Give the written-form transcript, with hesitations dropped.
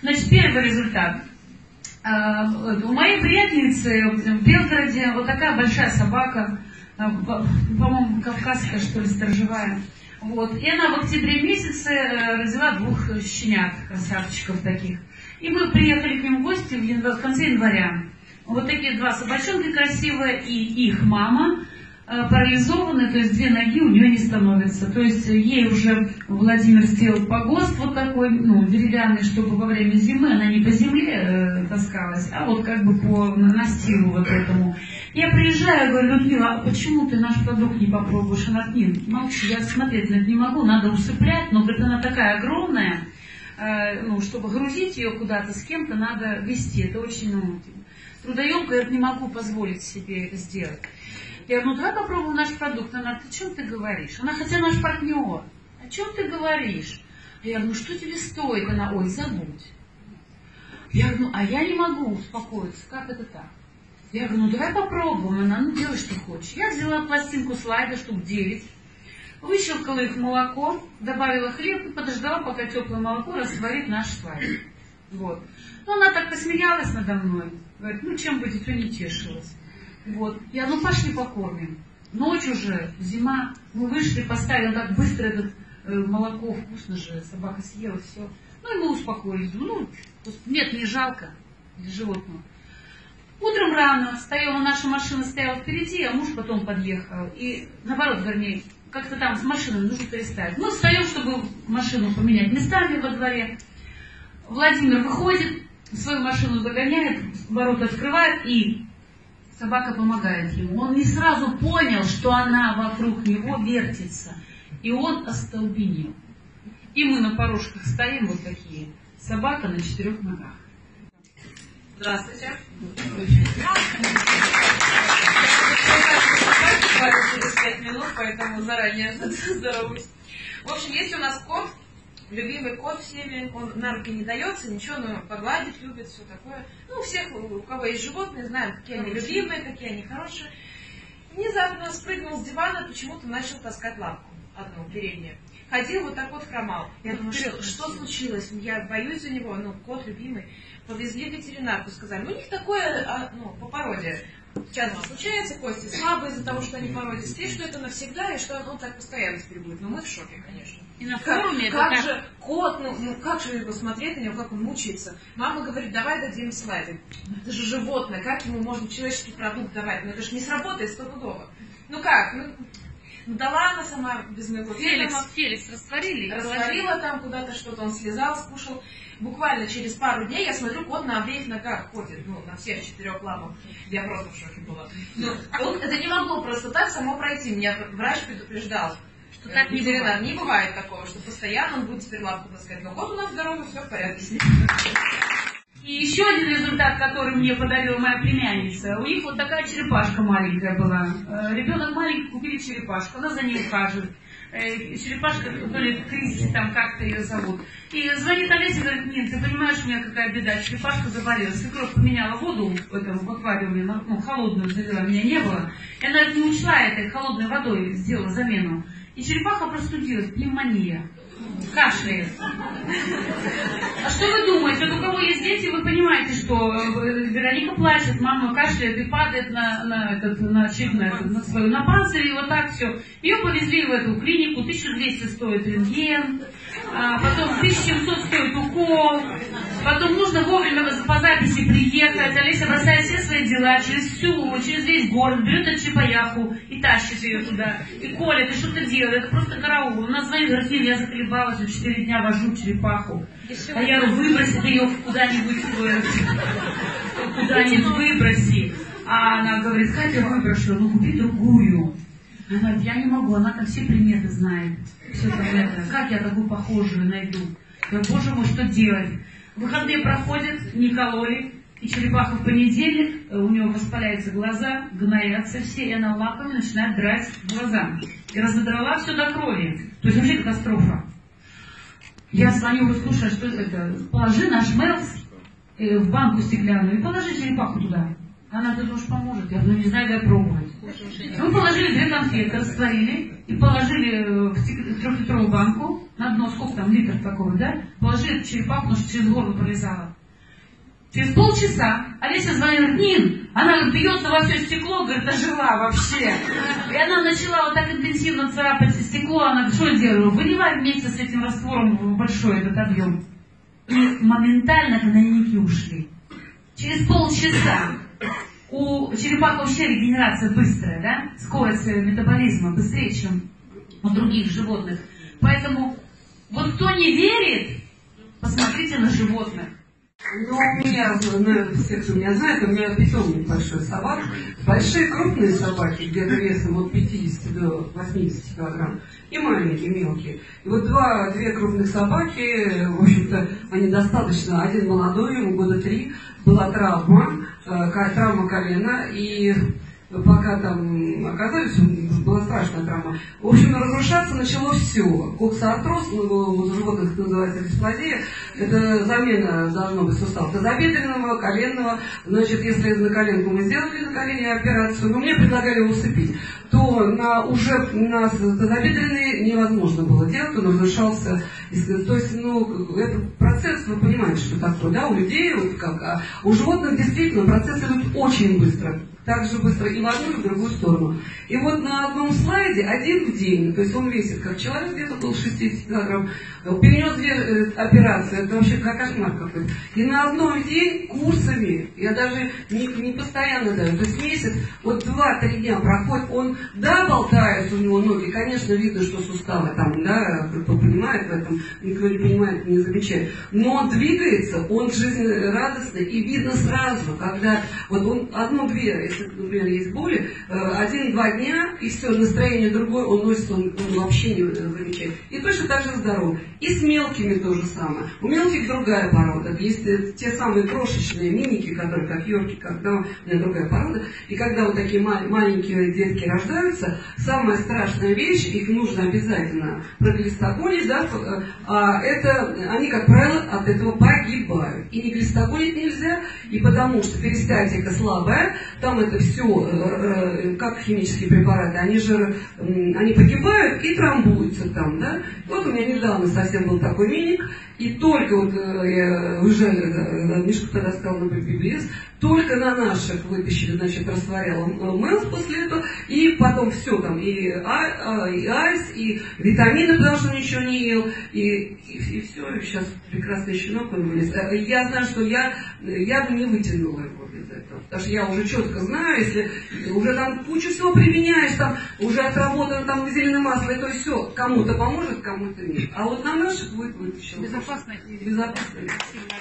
Значит, первый результат. У моей приятельницы в Белгороде вот такая большая собака, по-моему, кавказская, что ли, сторожевая. Вот. И она в октябре месяце родила 2 щенят, красавчиков таких. И мы приехали к ним в гости в конце января. Вот такие 2 собачонки красивые, и их мама парализованы, то есть 2 ноги у нее не становятся. То есть ей уже Владимир сделал погост вот такой, деревянный, чтобы во время зимы она не по земле таскалась, а вот как бы по настилу вот этому. Я приезжаю, говорю: Людмила, а почему ты наш продукт не попробуешь? Она: нет, молчи, я смотреть на это не могу, надо усыплять, но, говорит, она такая огромная, чтобы грузить ее куда-то с кем-то, надо везти, это очень трудоемко, я не могу позволить себе это сделать. Я говорю: давай попробуем наш продукт. Она: о чем ты говоришь? Она: хотя наш партнер. О чем ты говоришь? Я говорю: что тебе стоит? Она: ой, забудь. Я говорю: а я не могу успокоиться, как это так? Я говорю: давай попробуем. Она: делай, что хочешь. Я взяла пластинку слайда, штук 9, выщелкала их в молоко, добавила хлеб и подождала, пока теплое молоко растворит наш слайд. Вот. Но она так посмеялась надо мной. Говорит: чем бы дитё не тешилось. Вот. Я: пошли покормим. Ночь уже, зима. Мы вышли, поставили так быстро это молоко, вкусно же, собака съела, все. И мы успокоились. Нет, не жалко для животного. Утром рано встаем, наша машина стояла впереди, а муж потом подъехал. И наоборот, вернее, как-то там с машиной нужно переставить. Мы встаем, чтобы машину поменять местами во дворе. Владимир выходит, свою машину загоняет, ворота открывает, и собака помогает ему. Он не сразу понял, что она вокруг него вертится. И он остолбенел. И мы на порожках стоим вот такие. Собака на 4 ногах. Здравствуйте. Через 5 минут, поэтому заранее здороваюсь. В общем, есть у нас кот, любимый кот всеми, он на руки не дается, ничего, но погладить любит, все такое. У всех, у кого есть животные, знаем, какие они любимые, какие они хорошие. Внезапно спрыгнул с дивана, почему-то начал таскать лапку одну, переднюю. Ходил вот так вот, хромал. Я думаю, что случилось? Я боюсь за него, кот любимый. Повезли в ветеринарку, сказали: у них такое, по породе. Часто случается, кости слабые из-за того, что они породистые, что это навсегда, и что оно так постоянно теперь будет. Но мы в шоке, конечно. И на форуме как же кот, как же его смотреть на него, как он мучается. Мама говорит: давай дадим слайды. Это же животное, как ему можно человеческий продукт давать? Это же не сработает стопудово. Дала она сама без моего ведома. Феликс растворили? Растворила там куда-то что-то, он слезал, скушал. Буквально через пару дней я смотрю, кот на обеих ногах ходит, на всех 4 лапах. Я просто в шоке была. Это не могло просто так само пройти. Меня врач предупреждал, что так не бывает. Не бывает такого, что постоянно он будет теперь лапку таскать. Но кот у нас здоровый, все в порядке. И еще один результат, который мне подарила моя племянница. У них вот такая черепашка маленькая была. Ребенок маленький, купили черепашку, она за ней ухаживает. Черепашка, то ли Кристи, там как-то ее зовут. И звонит Олеся и говорит: нет, ты понимаешь, у меня какая беда, черепашка заболела. Свекровь поменяла воду в аквариуме, холодную завела, меня не было. И она не учла этой холодной водой, сделала замену. И черепаха простудилась, пневмония. Кашляет. А что вы думаете? Вот у кого есть дети, вы понимаете, что Вероника плачет, мама кашляет и падает на панцирь, и вот так все. Ее повезли в эту клинику, 1200 стоит рентген, потом 1700 стоит укол, потом нужно вовремя по записи приехать. Олеся бросает все свои дела через весь город, берет эту чепаяху и тащит ее туда. И колет, и что-то делает. Это просто караул. Она звонит, говорит: я заколебалась, 4 дня вожу черепаху. А я говорю: выбросит ее куда-нибудь, выброси. А она говорит: как я выброшу? Купи другую. Она говорит: я не могу, она там все приметы знает. Все там это. Как я такую похожую найду? Я говорю: боже мой, что делать? Выходные проходят, не кололи. И черепаха в понедельник, у нее воспаляются глаза, гноятся все, и она лапами начинает драть глаза. И разодрала все до крови. То есть вообще катастрофа. Я звоню, говорю: слушай, что это? Положи наш мелс в банку стеклянную и положи черепаху туда. Она, ты думаешь, поможет? Я говорю, не знаю, дай пробовать. Мы положили 2 конфеты, растворили и положили в 3-литровую банку на дно, сколько там, литр такого, да? Положили эту черепаху, потому что через горло пролезала. Через полчаса Олеся звонит, говорит, Нин, она бьется во все стекло, говорит, ожила вообще. И она начала вот так интенсивно царапать стекло, она что я делаю? Выливай вместе с этим раствором в большой этот объем. И моментально гнойники ушли. Через полчаса у черепах вообще регенерация быстрая, да? Скорость метаболизма быстрее, чем у других животных. Поэтому вот кто не верит, посмотрите на животных. Ну, у меня, все, кто меня знает, у меня питомник большой собак. Большие крупные собаки, где-то весом от 50 до 80 килограмм, и маленькие, мелкие. И вот две крупных собаки, в общем-то, они достаточно, один молодой, ему года 3, была травма колена, и пока там оказались, была страшная травма. В общем, разрушаться начало все. Коксоартроз, у животных это называется дисплазия, это замена должно быть суставов тазобедренного, коленного. Значит, если на коленку мы сделали на колене операцию, но мне предлагали его усыпить, то уже на тазобедренный невозможно было делать, он разрушался. То есть, этот процесс, вы понимаете, что такое, да, у людей, вот как, а у животных действительно процесс идет очень быстро. Так же быстро и в одну, и в другую сторону. И вот на одном слайде 1 в день, то есть он весит как человек, где-то около 60 килограмм, перенес 2 операции, это вообще как кошмар какой-то. И на одном день курсами, я даже не постоянно даю, то есть месяц, вот 2-3 дня проходит, он, да, болтается у него ноги, конечно, видно, что суставы там, да, кто понимает в этом, никто не понимает, не замечает, но он двигается, он жизнерадостный, и видно сразу, когда, вот он 1-2, если, например, есть боли, 1-2 дня, и все, настроение другое, он носит, он вообще не замечает. И точно так же здоров. И с мелкими то же самое. У мелких другая порода. Есть те самые крошечные миники, которые как йорки, когда у меня другая порода. И когда вот такие маленькие детки рождаются, самая страшная вещь, их нужно обязательно проглистоколить, да, это они, как правило, от этого погибают. И не глистоколить нельзя, и потому что перистатика слабая, там это все, как химические препараты, они погибают и тромбуются там, да. Вот у меня недавно совсем был такой миник, и только вот я уезжали, Мишка тогда сказал на ППБС, только на наших вытащили, значит, растворял мэлс после этого, и потом все там, и айс, и витамины, потому что ничего не ел, и все, сейчас прекрасный щенок он вылез. Я знаю, что я бы не вытянула его без этого, потому что я уже четко знаю, если уже там кучу всего применяешь, там уже отработано там зеленое масло, и то все, кому-то поможет, кому-то нет. А вот на наших будет вытащено. Безопасно. Безопасно.